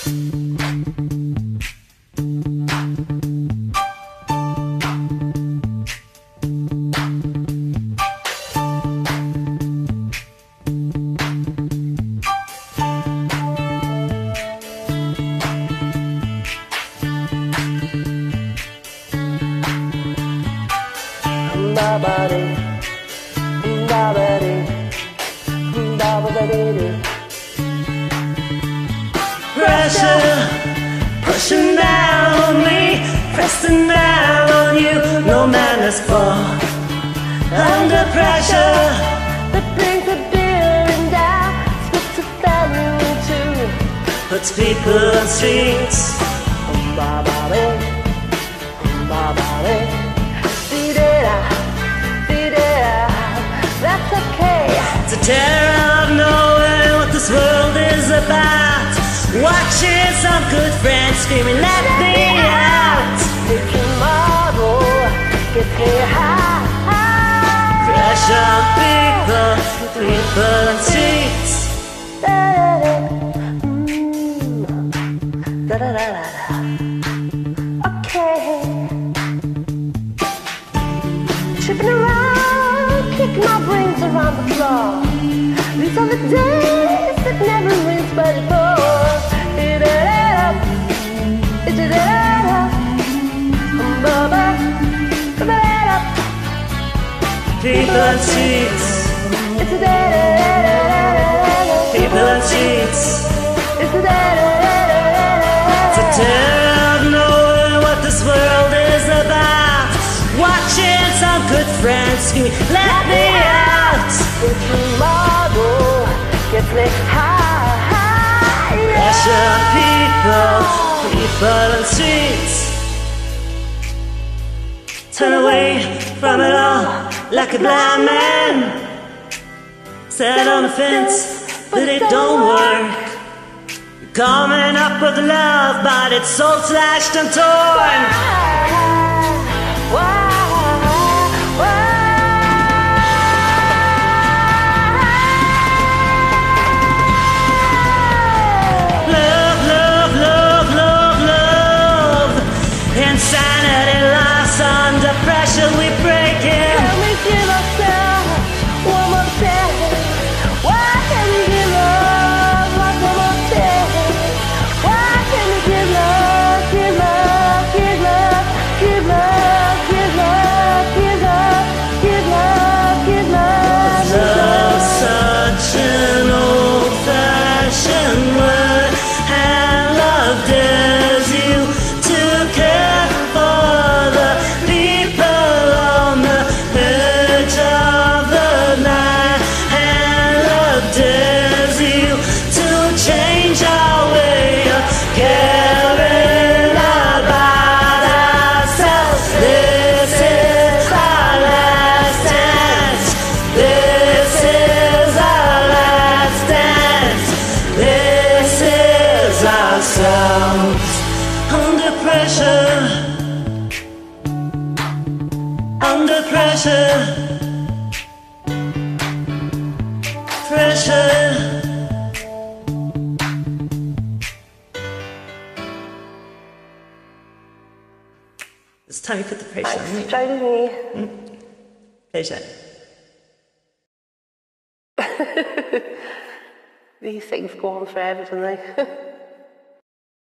Pressure pushing down on me, pressing down on you. No man is born under pressure. That brings the building down, splits the family in two, Puts people on streets. That's okay. It's a terror of knowing what this world is about. Watching some good friends screaming, let me out. Tomorrow gets me high. Pressure on people, people on streets. Okay. Tripping around, kicking my brains around the floor. These are the days that never rains but it pours. It up, it up, up. People on streets, It's a people on streets. It's a It's a terror of knowing what this world is about. Watching some good friends screaming, let me out. Tomorrow gets me high. Pressure on people, people on streets. Turn away from it all like a blind man. Sat on the fence, but it don't work. You're coming up with love, but it's all slashed and torn. Love, love, love, love, love. Insanity laughs under pressure, we break it. Can we give ourselves one more chance? Why can't we give love like one more chance? Why can't we give love, give love, give love, give love, give love, give love, give love, give love? Love's such an old-fashioned word, and love dares you to care for the people on the edge of the night, and love dares you to change our way of caring about ourselves. This is our last dance. This is our last dance. This is ourselves under pressure, under pressure, pressure. It's time you put the pressure on me. Try to me. Pressure. These things go on forever, don't they?